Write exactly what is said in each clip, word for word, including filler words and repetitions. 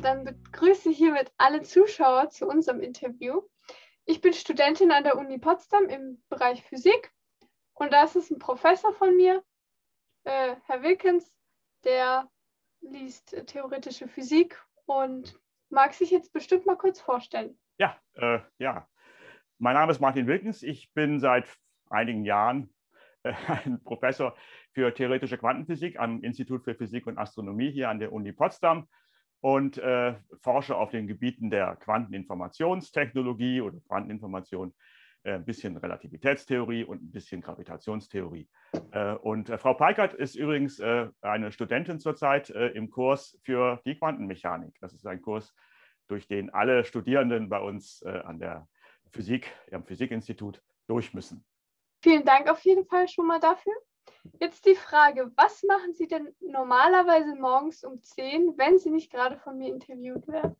dann begrüße ich hiermit alle Zuschauer zu unserem Interview. Ich bin Studentin an der Uni Potsdam im Bereich Physik und da ist es ein Professor von mir, äh, Herr Wilkens, der liest äh, theoretische Physik und mag sich jetzt bestimmt mal kurz vorstellen. Ja, äh, ja. Mein Name ist Martin Wilkens. Ich bin seit einigen Jahren äh, ein Professor für theoretische Quantenphysik am Institut für Physik und Astronomie hier an der Uni Potsdam und äh, forsche auf den Gebieten der Quanteninformationstechnologie oder Quanteninformation, äh, ein bisschen Relativitätstheorie und ein bisschen Gravitationstheorie. Äh, und äh, Frau Peikert ist übrigens äh, eine Studentin zurzeit äh, im Kurs für die Quantenmechanik. Das ist ein Kurs, durch den alle Studierenden bei uns äh, an der Physik, am Physikinstitut durch müssen. Vielen Dank auf jeden Fall schon mal dafür. Jetzt die Frage, was machen Sie denn normalerweise morgens um zehn, wenn Sie nicht gerade von mir interviewt werden?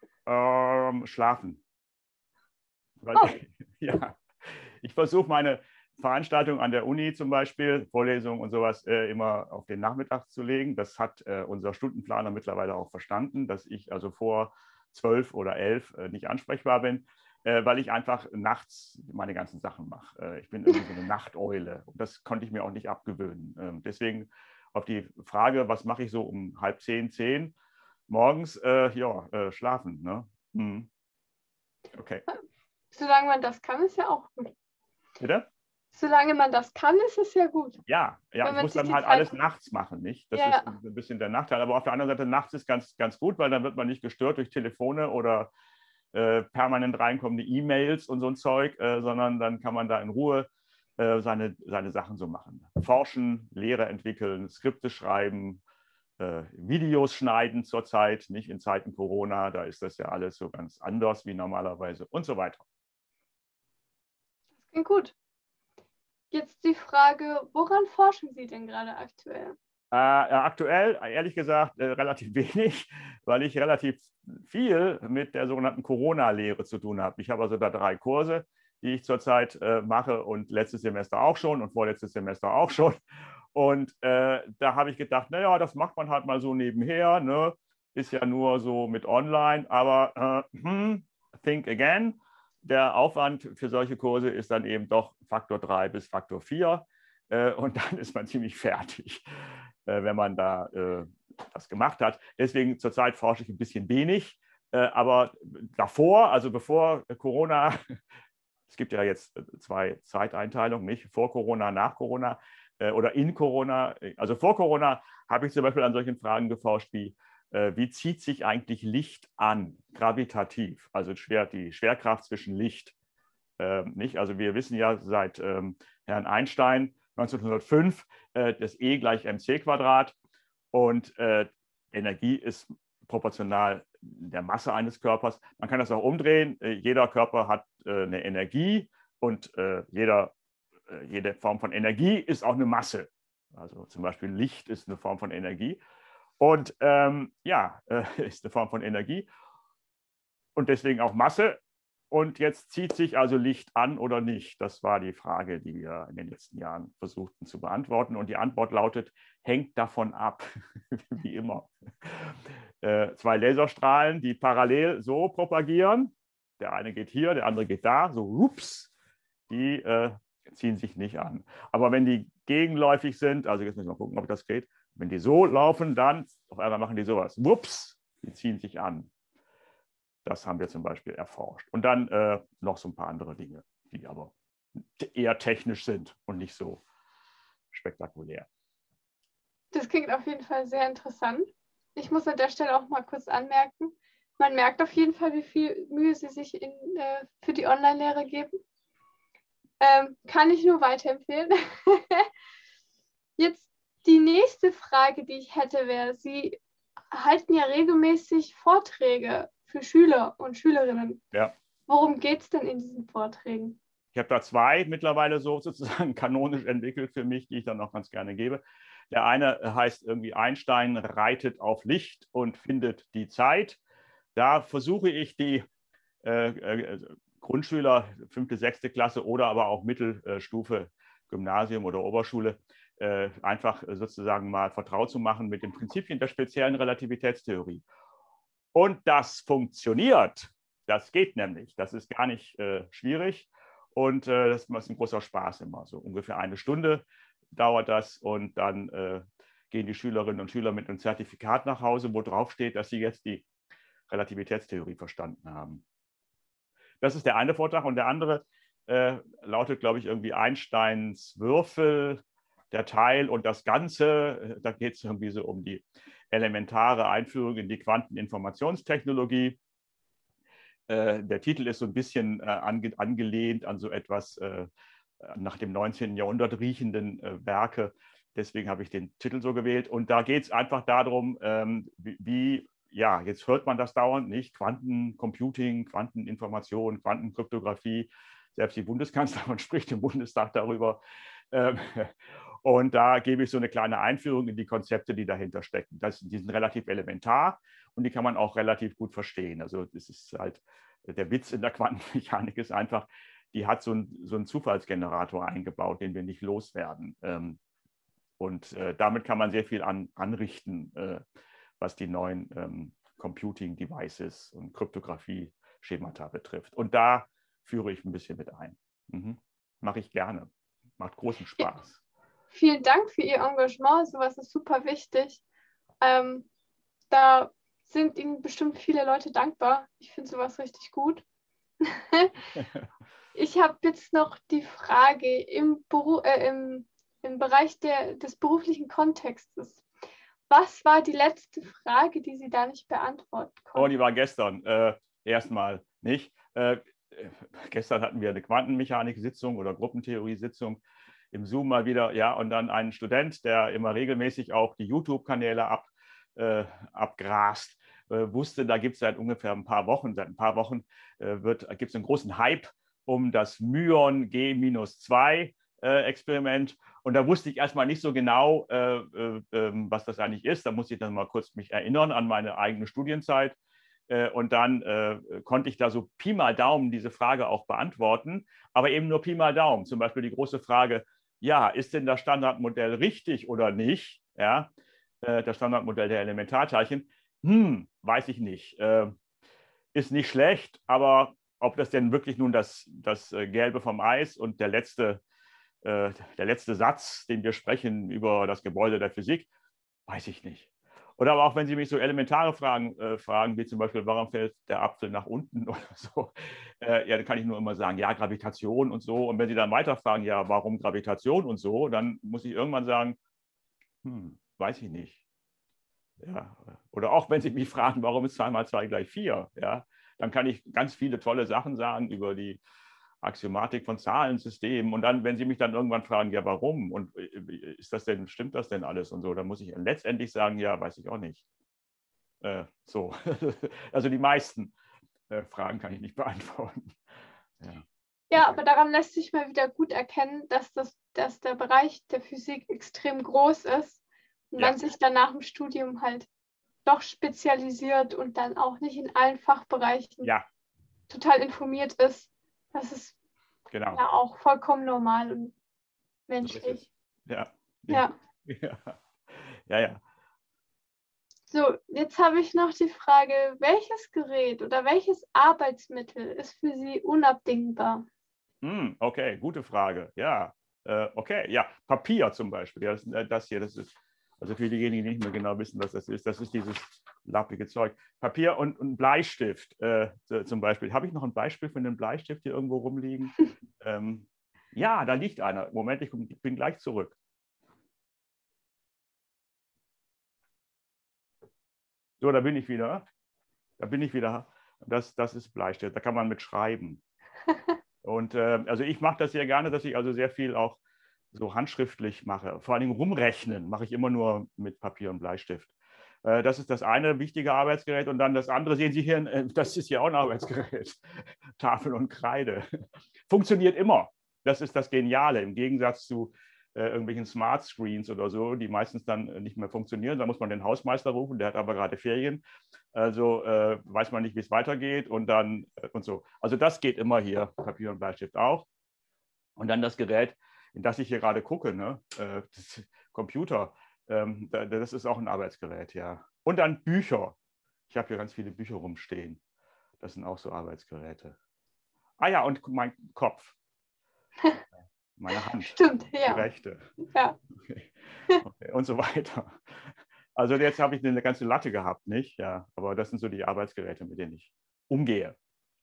Ähm, schlafen. Weil Oh. ich, ja, ich versuche meine Veranstaltungen an der Uni zum Beispiel, Vorlesungen und sowas, äh, immer auf den Nachmittag zu legen. Das hat äh, unser Stundenplaner mittlerweile auch verstanden, dass ich also vor zwölf oder elf äh, nicht ansprechbar bin, äh, weil ich einfach nachts meine ganzen Sachen mache. Äh, ich bin irgendwie so eine Nachteule und das konnte ich mir auch nicht abgewöhnen. Ähm, deswegen auf die Frage, was mache ich so um halb zehn, zehn morgens, äh, ja, äh, schlafen. Ne? Hm. Okay. Solange man das kann, ist ja auch gut. Bitte? Solange man das kann, ist es ja gut. Ja, ja, Wenn ich man muss sich dann die halt Zeit alles nimmt. nachts machen, nicht? Das Ja. ist ein bisschen der Nachteil. Aber auf der anderen Seite, nachts ist ganz, ganz gut, weil dann wird man nicht gestört durch Telefone oder äh, permanent reinkommende E-Mails und so ein Zeug, äh, sondern dann kann man da in Ruhe äh, seine, seine Sachen so machen. Forschen, Lehre entwickeln, Skripte schreiben, äh, Videos schneiden zurzeit, nicht in Zeiten Corona, da ist das ja alles so ganz anders wie normalerweise und so weiter. Das klingt gut. Jetzt die Frage, woran forschen Sie denn gerade aktuell? Äh, aktuell, ehrlich gesagt, äh, relativ wenig, weil ich relativ viel mit der sogenannten Corona-Lehre zu tun habe. Ich habe also da drei Kurse, die ich zurzeit äh, mache und letztes Semester auch schon und vorletztes Semester auch schon. Und äh, da habe ich gedacht, naja, das macht man halt mal so nebenher, ne? Ist ja nur so mit online, aber äh, hm, think again. Der Aufwand für solche Kurse ist dann eben doch Faktor drei bis Faktor vier äh, und dann ist man ziemlich fertig, äh, wenn man da äh, das gemacht hat. Deswegen zurzeit forsche ich ein bisschen wenig, äh, aber davor, also bevor Corona, es gibt ja jetzt zwei Zeiteinteilungen, nicht? Vor Corona, nach Corona äh, oder in Corona. Also vor Corona habe ich zum Beispiel an solchen Fragen geforscht wie, äh, wie zieht sich eigentlich Licht an, gravitativ, also schwer, die Schwerkraft zwischen Licht. Äh, nicht? Also wir wissen ja seit ähm, Herrn Einstein neunzehnhundertfünf äh, das E gleich mc Quadrat und äh, Energie ist proportional der Masse eines Körpers. Man kann das auch umdrehen. Äh, jeder Körper hat äh, eine Energie und äh, jeder, äh, jede Form von Energie ist auch eine Masse. Also zum Beispiel Licht ist eine Form von Energie. Und ähm, ja, äh, ist eine Form von Energie und deswegen auch Masse. Und jetzt zieht sich also Licht an oder nicht? Das war die Frage, die wir in den letzten Jahren versuchten zu beantworten. Und die Antwort lautet, hängt davon ab, wie immer. Äh, zwei Laserstrahlen, die parallel so propagieren. Der eine geht hier, der andere geht da, so ups, die äh, ziehen sich nicht an. Aber wenn die gegenläufig sind, also jetzt müssen wir mal gucken, ob das geht, wenn die so laufen, dann auf einmal machen die sowas. Wups, die ziehen sich an. Das haben wir zum Beispiel erforscht. Und dann äh, noch so ein paar andere Dinge, die aber eher technisch sind und nicht so spektakulär. Das klingt auf jeden Fall sehr interessant. Ich muss an der Stelle auch mal kurz anmerken, man merkt auf jeden Fall, wie viel Mühe Sie sich in, äh, für die Online-Lehre geben. Ähm, kann ich nur weiterempfehlen. Jetzt die nächste Frage, die ich hätte, wäre, Sie halten ja regelmäßig Vorträge für Schüler und Schülerinnen. Ja. Worum geht es denn in diesen Vorträgen? Ich habe da zwei mittlerweile so sozusagen kanonisch entwickelt für mich, die ich dann auch ganz gerne gebe. Der eine heißt irgendwie Einstein reitet auf Licht und findet die Zeit. Da versuche ich die äh, äh, Grundschüler, fünfte, sechste Klasse oder aber auch Mittelstufe, Gymnasium oder Oberschule, äh, einfach sozusagen mal vertraut zu machen mit den Prinzipien der speziellen Relativitätstheorie. Und das funktioniert. Das geht nämlich. Das ist gar nicht äh, schwierig. Und äh, das ist ein großer Spaß immer. So ungefähr eine Stunde dauert das. Und dann äh, gehen die Schülerinnen und Schüler mit einem Zertifikat nach Hause, wo drauf steht, dass sie jetzt die Relativitätstheorie verstanden haben. Das ist der eine Vortrag. Und der andere äh, lautet, glaube ich, irgendwie Einsteins Würfel, der Teil und das Ganze. Da geht es irgendwie so um die elementare Einführung in die Quanteninformationstechnologie. Äh, der Titel ist so ein bisschen äh, ange angelehnt an so etwas äh, nach dem neunzehnten Jahrhundert riechenden äh, Werke. Deswegen habe ich den Titel so gewählt. Und da geht es einfach darum, ähm, wie, wie, ja, jetzt hört man das dauernd nicht, Quantencomputing, Quanteninformation, Quantenkryptographie. Selbst die Bundeskanzlerin spricht im Bundestag darüber. Ähm, und da gebe ich so eine kleine Einführung in die Konzepte, die dahinter stecken. Das, die sind relativ elementar und die kann man auch relativ gut verstehen. Also das ist halt, der Witz in der Quantenmechanik ist einfach, die hat so, ein, so einen Zufallsgenerator eingebaut, den wir nicht loswerden. Ähm, und äh, damit kann man sehr viel an, anrichten, äh, was die neuen ähm, Computing-Devices und Kryptographie-Schemata betrifft. Und da führe ich ein bisschen mit ein. Mhm. Mache ich gerne. Macht großen Spaß. Ja. Vielen Dank für Ihr Engagement. Sowas ist super wichtig. Ähm, da sind Ihnen bestimmt viele Leute dankbar. Ich finde sowas richtig gut. Ich habe jetzt noch die Frage im, Beru äh, im, im Bereich der, des beruflichen Kontextes. Was war die letzte Frage, die Sie da nicht beantworten konnten? Oh, die war gestern. Äh, erstmal nicht. Äh, gestern hatten wir eine Quantenmechanik-Sitzung oder Gruppentheorie-Sitzung im Zoom mal wieder. Ja, und dann ein Student, der immer regelmäßig auch die YouTube-Kanäle ab, äh, abgrast, äh, wusste, da gibt es seit ungefähr ein paar Wochen, seit ein paar Wochen äh, gibt es einen großen Hype um das Myon G zwei äh, Experiment. Und da wusste ich erstmal nicht so genau, äh, äh, was das eigentlich ist. Da musste ich dann mal kurz mich erinnern an meine eigene Studienzeit. Äh, und dann äh, konnte ich da so Pi mal Daumen diese Frage auch beantworten, aber eben nur Pi mal Daumen. Zum Beispiel die große Frage, ja, ist denn das Standardmodell richtig oder nicht? Ja, äh, das Standardmodell der Elementarteilchen. Hm, weiß ich nicht. Äh, ist nicht schlecht, aber ob das denn wirklich nun das, das äh, Gelbe vom Eis und der letzte, äh, der letzte Satz, den wir sprechen über das Gebäude der Physik, weiß ich nicht. Oder aber auch, wenn Sie mich so elementare Fragen äh, fragen, wie zum Beispiel, warum fällt der Apfel nach unten oder so, äh, ja, dann kann ich nur immer sagen, ja, Gravitation und so. Und wenn Sie dann weiterfragen, ja, warum Gravitation und so, dann muss ich irgendwann sagen, hm, weiß ich nicht. Ja. Oder auch, wenn Sie mich fragen, warum ist zwei mal zwei gleich vier, ja, dann kann ich ganz viele tolle Sachen sagen über die Axiomatik von Zahlensystemen. Und dann, wenn Sie mich dann irgendwann fragen, ja, warum? Und ist das denn, stimmt das denn alles und so, dann muss ich letztendlich sagen, ja, weiß ich auch nicht. Äh, so. Also die meisten äh, Fragen kann ich nicht beantworten. Ja. Ja, aber daran lässt sich mal wieder gut erkennen, dass, das, dass der Bereich der Physik extrem groß ist und ja. man sich dann nach dem Studium halt doch spezialisiert und dann auch nicht in allen Fachbereichen ja. total informiert ist. Das ist genau. ja auch vollkommen normal und menschlich. So ja. Ja. ja. Ja, ja. So, jetzt habe ich noch die Frage, welches Gerät oder welches Arbeitsmittel ist für Sie unabdingbar? Hm, okay, gute Frage. Ja, äh, okay, ja, Papier zum Beispiel. Ja, das, das hier, das ist, also für diejenigen, die nicht mehr genau wissen, was das ist, das ist dieses lappige Zeug. Papier und, und Bleistift äh, zum Beispiel. Habe ich noch ein Beispiel von einem Bleistift hier irgendwo rumliegen? ähm, ja, da liegt einer. Moment, ich bin gleich zurück. So, da bin ich wieder. Da bin ich wieder. Das, das ist Bleistift. Da kann man mit schreiben. Und äh, also ich mache das sehr gerne, dass ich also sehr viel auch so handschriftlich mache. Vor allem rumrechnen mache ich immer nur mit Papier und Bleistift. Äh, das ist das eine wichtige Arbeitsgerät. Und dann das andere sehen Sie hier, äh, das ist hier auch ein Arbeitsgerät. Tafel und Kreide. Funktioniert immer. Das ist das Geniale. Im Gegensatz zu äh, irgendwelchen Smart Screens oder so, die meistens dann äh, nicht mehr funktionieren. Da muss man den Hausmeister rufen, der hat aber gerade Ferien. Also äh, weiß man nicht, wie es weitergeht und dann äh, und so. Also das geht immer hier, Papier und Bleistift auch. Und dann das Gerät, in das ich hier gerade gucke, ne? äh, das Computer, ähm, das ist auch ein Arbeitsgerät, ja. Und dann Bücher. Ich habe hier ganz viele Bücher rumstehen. Das sind auch so Arbeitsgeräte. Ah ja, und mein Kopf. Meine Hand. Stimmt, Die ja. rechte. Ja. Okay. Okay. Und so weiter. Also jetzt habe ich eine ganze Latte gehabt, nicht? Ja, aber das sind so die Arbeitsgeräte, mit denen ich umgehe.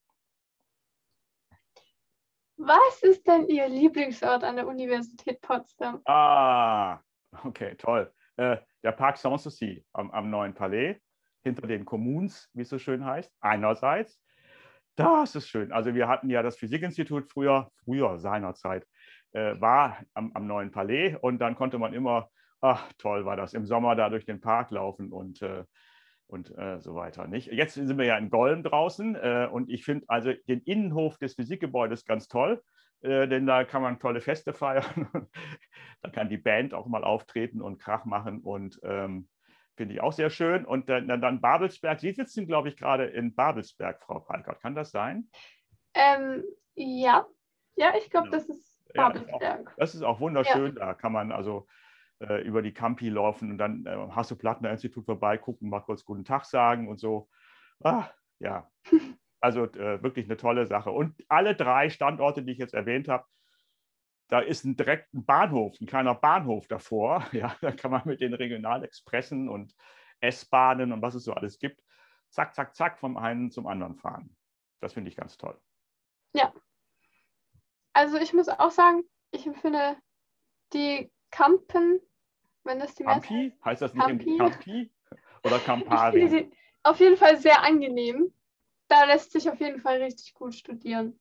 Was ist denn Ihr Lieblingsort an der Universität Potsdam? Ah, okay, toll. Äh, der Parc Sanssouci am, am Neuen Palais, hinter den Kommunes, wie es so schön heißt, einerseits. Das ist schön. Also wir hatten ja das Physikinstitut früher, früher seinerzeit, äh, war am, am Neuen Palais und dann konnte man immer, ach toll war das, im Sommer da durch den Park laufen und, äh, und äh, so weiter. Nicht? Jetzt sind wir ja in Golm draußen äh, und ich finde also den Innenhof des Physikgebäudes ganz toll, äh, denn da kann man tolle Feste feiern. Da kann die Band auch mal auftreten und Krach machen und ähm, finde ich auch sehr schön. Und dann, dann Babelsberg. Sie sitzen, glaube ich, gerade in Babelsberg, Frau Palkert. Kann das sein? Ähm, ja. Ja, ich glaube, Genau. das ist Ja, ist auch, Babelsberg. das ist auch wunderschön. Ja. Da kann man also äh, über die Campi laufen und dann äh, am Hasso-Plattner-Institut vorbeigucken, mal kurz guten Tag sagen und so. Ah, ja, also äh, wirklich eine tolle Sache. Und alle drei Standorte, die ich jetzt erwähnt habe, da ist ein direkt ein Bahnhof, ein kleiner Bahnhof davor. Ja, da kann man mit den Regionalexpressen und S-Bahnen und was es so alles gibt, zack, zack, zack, vom einen zum anderen fahren. Das finde ich ganz toll. Ja. Also ich muss auch sagen, ich empfinde die Campen, wenn das die Mehrzahl Campi? ist, Heißt das nicht irgendwie Campi, Campi oder ich finde Campari? sie auf jeden Fall sehr angenehm. Da lässt sich auf jeden Fall richtig gut studieren.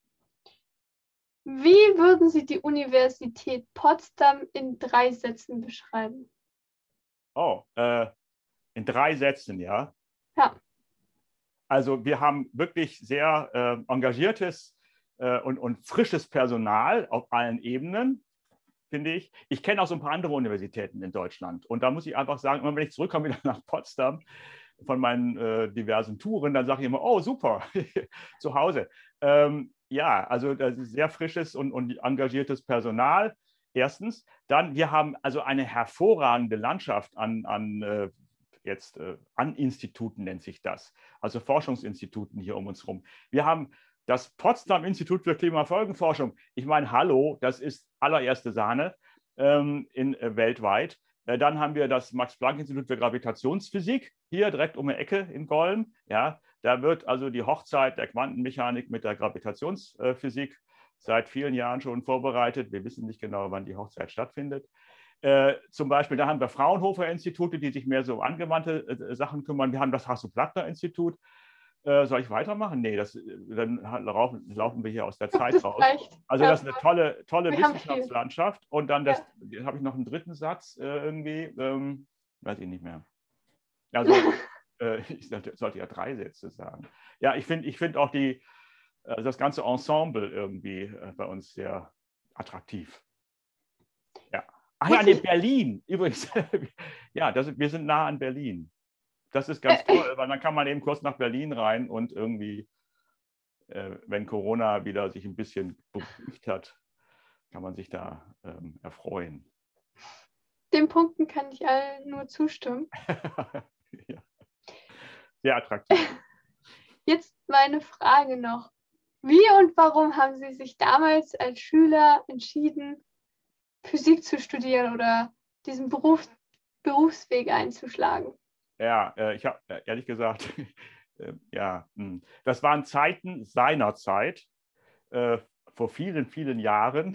Wie würden Sie die Universität Potsdam in drei Sätzen beschreiben? Oh, äh, in drei Sätzen, ja. Ja. Also wir haben wirklich sehr äh, engagiertes äh, und, und frisches Personal auf allen Ebenen, finde ich. Ich kenne auch so ein paar andere Universitäten in Deutschland. Und da muss ich einfach sagen, immer wenn ich zurückkomme wieder nach Potsdam von meinen äh, diversen Touren, dann sage ich immer, oh super, zu Hause. Ähm, ja, also das ist sehr frisches und, und engagiertes Personal. Erstens. Dann, wir haben also eine hervorragende Landschaft an, an äh, jetzt äh, an Instituten nennt sich das, also Forschungsinstituten hier um uns herum. Wir haben das Potsdam-Institut für Klimafolgenforschung. Ich meine, hallo, das ist allererste Sahne ähm, in, äh, weltweit. Äh, dann haben wir das Max-Planck-Institut für Gravitationsphysik hier direkt um die Ecke in Golm. Ja, da wird also die Hochzeit der Quantenmechanik mit der Gravitationsphysik seit vielen Jahren schon vorbereitet. Wir wissen nicht genau, wann die Hochzeit stattfindet. Äh, zum Beispiel, da haben wir Fraunhofer-Institute, die sich mehr so um angewandte äh, Sachen kümmern. Wir haben das Hasso-Plattner-Institut. Äh, soll ich weitermachen? Nee, das, dann laufen, laufen wir hier aus der Zeit Das raus. reicht. Also das ist eine tolle, tolle Wir Wissenschaftslandschaft. Und dann das, Ja. habe ich noch einen dritten Satz äh, irgendwie, ähm, weiß ich nicht mehr. Also äh, ich sollte, sollte ja drei Sätze sagen. Ja, ich finde ich find auch die, äh, das ganze Ensemble irgendwie äh, bei uns sehr attraktiv. Ja. Ach ja, nee, Berlin. Übrigens, ja, das, wir sind nah an Berlin. Das ist ganz toll, weil dann kann man eben kurz nach Berlin rein und irgendwie, äh, wenn Corona wieder sich ein bisschen beruhigt hat, kann man sich da ähm, erfreuen. Den Punkten kann ich allen nur zustimmen. Ja. Sehr attraktiv. Jetzt meine Frage noch. Wie und warum haben Sie sich damals als Schüler entschieden, Physik zu studieren oder diesen Beruf, Berufsweg einzuschlagen? Ja, äh, ich habe äh, ehrlich gesagt, äh, ja, mh. das waren Zeiten seiner Zeit, äh, vor vielen, vielen Jahren.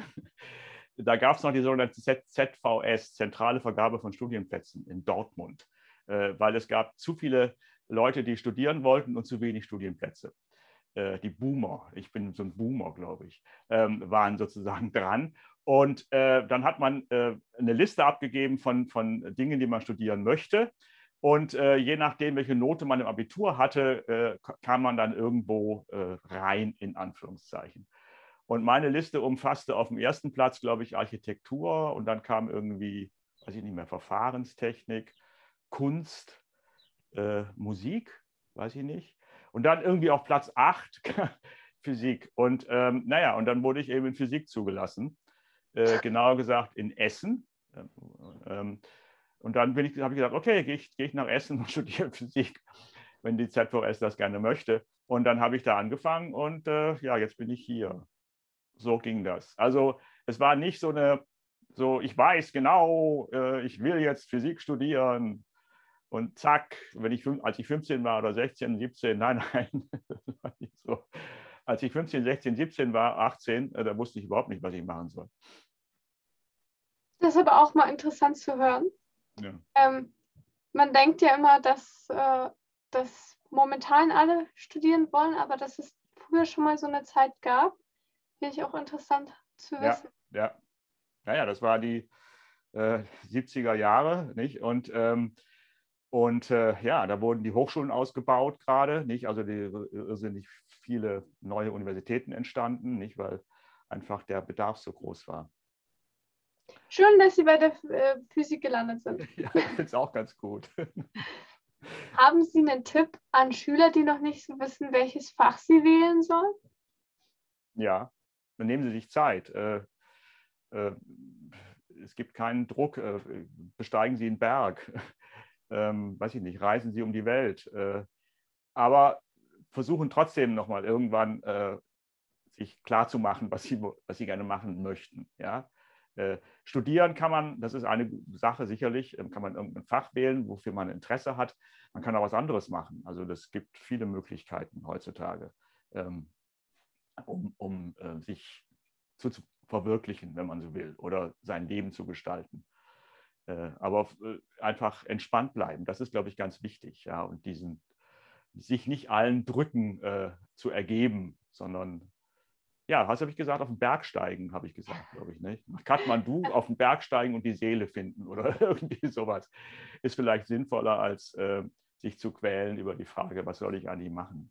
Da gab es noch die sogenannte Z V S, Zentrale Vergabe von Studienplätzen in Dortmund, äh, weil es gab zu viele Leute, die studieren wollten und zu wenig Studienplätze. Äh, die Boomer, ich bin so ein Boomer, glaube ich, ähm, waren sozusagen dran. Und äh, dann hat man äh, eine Liste abgegeben von, von Dingen, die man studieren möchte. Und äh, je nachdem, welche Note man im Abitur hatte, äh, kam man dann irgendwo äh, rein, in Anführungszeichen. Und meine Liste umfasste auf dem ersten Platz, glaube ich, Architektur und dann kam irgendwie, weiß ich nicht mehr, Verfahrenstechnik, Kunst, äh, Musik, weiß ich nicht. Und dann irgendwie auf Platz acht Physik. Und ähm, naja, und dann wurde ich eben in Physik zugelassen, äh, genauer gesagt in Essen. Ähm, und dann habe ich gesagt, okay, gehe ich, geh ich nach Essen und studiere Physik. wenn die Z V S das gerne möchte. Und dann habe ich da angefangen und äh, ja, jetzt bin ich hier. So ging das. Also es war nicht so eine, so ich weiß genau, äh, ich will jetzt Physik studieren und zack, wenn ich, als ich fünfzehn war oder sechzehn, siebzehn, nein, nein, das war nicht so. Als ich fünfzehn, sechzehn, siebzehn war, achtzehn, äh, da wusste ich überhaupt nicht, was ich machen soll. Das ist aber auch mal interessant zu hören. Ja. Ähm, man denkt ja immer, dass, äh, dass momentan alle studieren wollen, aber dass es früher schon mal so eine Zeit gab, finde ich auch interessant zu wissen. Ja, ja. Naja, das war die äh, siebziger Jahre, nicht? Und, ähm, und äh, ja, da wurden die Hochschulen ausgebaut gerade, nicht? Also die irrsinnig viele neue Universitäten entstanden, nicht? Weil einfach der Bedarf so groß war. Schön, dass Sie bei der äh, Physik gelandet sind. Ja, ich finde es auch ganz gut. Haben Sie einen Tipp an Schüler, die noch nicht so wissen, welches Fach sie wählen sollen? Ja, dann nehmen Sie sich Zeit. Äh, äh, es gibt keinen Druck. Äh, besteigen Sie einen Berg. Ähm, weiß ich nicht, reisen Sie um die Welt. Äh, aber versuchen trotzdem nochmal irgendwann äh, sich klarzumachen, was Sie, was Sie gerne machen möchten. Ja? Äh, studieren kann man, das ist eine Sache sicherlich, kann man irgendein Fach wählen, wofür man Interesse hat. Man kann auch was anderes machen. Also das gibt viele Möglichkeiten heutzutage, ähm, um, um äh, sich zu, zu verwirklichen, wenn man so will, oder sein Leben zu gestalten. Äh, aber äh, einfach entspannt bleiben, das ist, glaube ich, ganz wichtig. Ja? Und diesen, sich nicht allen Drücken äh, zu ergeben, sondern ja, was habe ich gesagt? Auf den Berg steigen, habe ich gesagt, glaube ich, nicht? Nach Kathmandu auf den Berg steigen und die Seele finden oder irgendwie sowas. Ist vielleicht sinnvoller, als äh, sich zu quälen über die Frage, was soll ich eigentlich machen?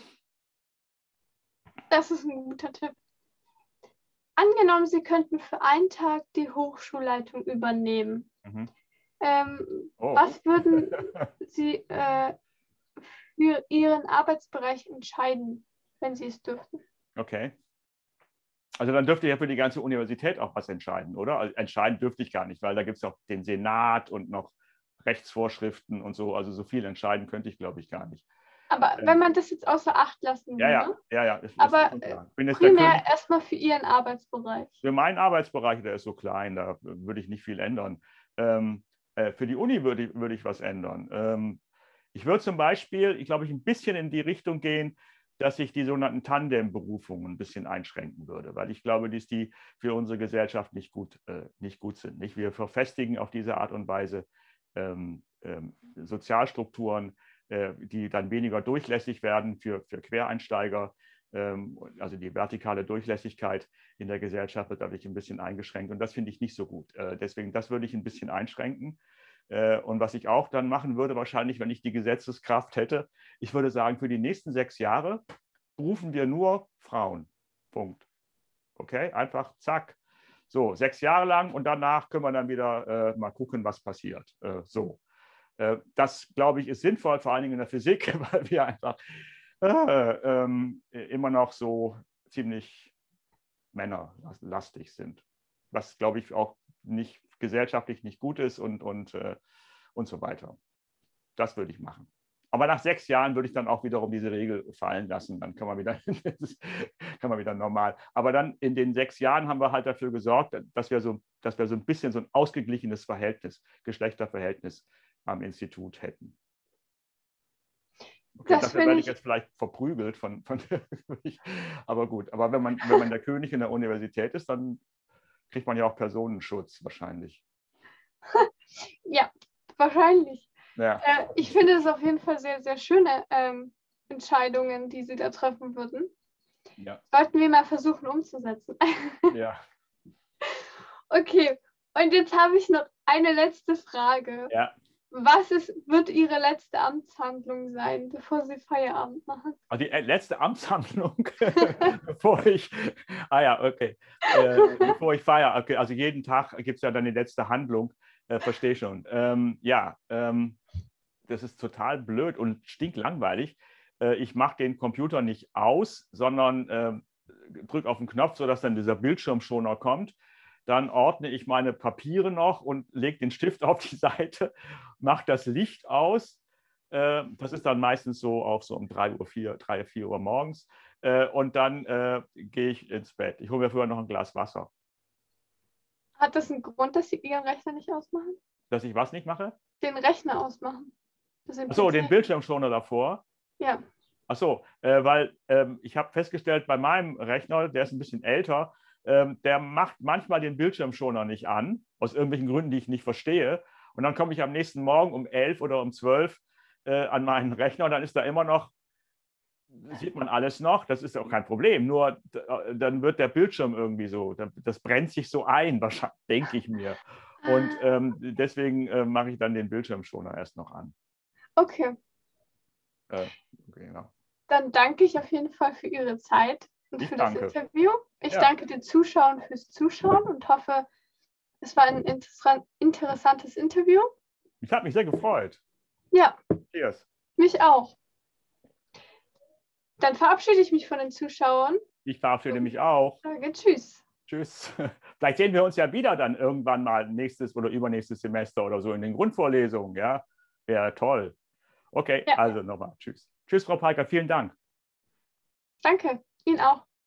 Das ist ein guter Tipp. Angenommen, Sie könnten für einen Tag die Hochschulleitung übernehmen. Mhm. Ähm, Oh. Was würden Sie äh, für Ihren Arbeitsbereich entscheiden, wenn Sie es dürften? Okay. Also dann dürfte ich ja für die ganze Universität auch was entscheiden, oder? Also entscheiden dürfte ich gar nicht, weil da gibt es auch den Senat und noch Rechtsvorschriften und so. Also so viel entscheiden könnte ich, glaube ich, gar nicht. Aber Ähm, wenn man das jetzt außer Acht lassen ja, würde, ja, ja, ja. Ist, aber ist äh, ich bin jetzt primär der erstmal für Ihren Arbeitsbereich. Für meinen Arbeitsbereich, der ist so klein, da würde ich nicht viel ändern. Ähm, äh, für die Uni würde ich, würde ich was ändern. Ähm, ich würde zum Beispiel, ich glaube, ich ein bisschen in die Richtung gehen, dass ich die sogenannten Tandem-Berufungen ein bisschen einschränken würde, weil ich glaube, dass die für unsere Gesellschaft nicht gut, äh, nicht gut sind. Nicht? Wir verfestigen auf diese Art und Weise ähm, ähm, Sozialstrukturen, äh, die dann weniger durchlässig werden für, für Quereinsteiger. Ähm, also die vertikale Durchlässigkeit in der Gesellschaft wird dadurch ein bisschen eingeschränkt und das finde ich nicht so gut. Äh, deswegen, das würde ich ein bisschen einschränken. Äh, und was ich auch dann machen würde, wahrscheinlich, wenn ich die Gesetzeskraft hätte, ich würde sagen, für die nächsten sechs Jahre berufen wir nur Frauen. Punkt. Okay, einfach zack. So, sechs Jahre lang und danach können wir dann wieder äh, mal gucken, was passiert. Äh, so. Äh, das, glaube ich, ist sinnvoll, vor allen Dingen in der Physik, weil wir einfach äh, ähm, immer noch so ziemlich männerlastig sind. Was, glaube ich, auch nicht gesellschaftlich nicht gut ist und, und, äh, und so weiter. Das würde ich machen. Aber nach sechs Jahren würde ich dann auch wiederum diese Regel fallen lassen. Dann kann man wieder, kann man wieder normal. Aber dann in den sechs Jahren haben wir halt dafür gesorgt, dass wir so, dass wir so ein bisschen so ein ausgeglichenes Verhältnis, Geschlechterverhältnis am Institut hätten. Okay, Das dafür werde ich ich, jetzt vielleicht verprügelt von, von aber gut. Aber wenn man, wenn man der König in der Universität ist, dann kriegt man ja auch Personenschutz wahrscheinlich. ja, wahrscheinlich. Ja. Äh, ich finde es auf jeden Fall sehr, sehr schöne ähm, Entscheidungen, die Sie da treffen würden. Ja. Sollten wir mal versuchen umzusetzen. Ja. Okay, und jetzt habe ich noch eine letzte Frage. Ja. Was ist, wird Ihre letzte Amtshandlung sein, bevor Sie Feierabend machen? Also die letzte Amtshandlung, bevor ich, ah ja, okay, äh, bevor ich feiere, okay, also jeden Tag gibt es ja dann die letzte Handlung, äh, verstehe schon. Ähm, ja, ähm, das ist total blöd und stinklangweilig. Äh, ich mache den Computer nicht aus, sondern äh, drücke auf den Knopf, sodass dann dieser Bildschirmschoner kommt. Dann ordne ich meine Papiere noch und lege den Stift auf die Seite, mache das Licht aus, Äh, das ist dann meistens so auch so um drei Uhr, vier, drei, vier Uhr morgens. Äh, und dann äh, gehe ich ins Bett. Ich hole mir vorher noch ein Glas Wasser. Hat das einen Grund, dass Sie Ihren Rechner nicht ausmachen? Dass ich was nicht mache? Den Rechner ausmachen. Achso, den Bildschirmschoner davor. Ja. Achso, äh, weil ähm, ich habe festgestellt, bei meinem Rechner, der ist ein bisschen älter, ähm, der macht manchmal den Bildschirmschoner nicht an, aus irgendwelchen Gründen, die ich nicht verstehe. Und dann komme ich am nächsten Morgen um elf oder um zwölf äh, an meinen Rechner und dann ist da immer noch, sieht man alles noch, das ist auch kein Problem, nur dann wird der Bildschirm irgendwie so, das brennt sich so ein, wahrscheinlich, denke ich mir. Und ähm, deswegen äh, mache ich dann den Bildschirmschoner erst noch an. Okay. Äh, okay, genau. Dann danke ich auf jeden Fall für Ihre Zeit und Ich für danke. das Interview. Ich Ja. danke den Zuschauern fürs Zuschauen und hoffe, es war ein inter- interessantes Interview. Ich habe mich sehr gefreut. Ja. Cheers. Mich auch. Dann verabschiede ich mich von den Zuschauern. Ich verabschiede mich auch. Sage tschüss. Tschüss. Vielleicht sehen wir uns ja wieder dann irgendwann mal nächstes oder übernächstes Semester oder so in den Grundvorlesungen. Ja, wäre toll. Okay, ja. Also nochmal tschüss. Tschüss, Frau Peiker, vielen Dank. Danke, Ihnen auch.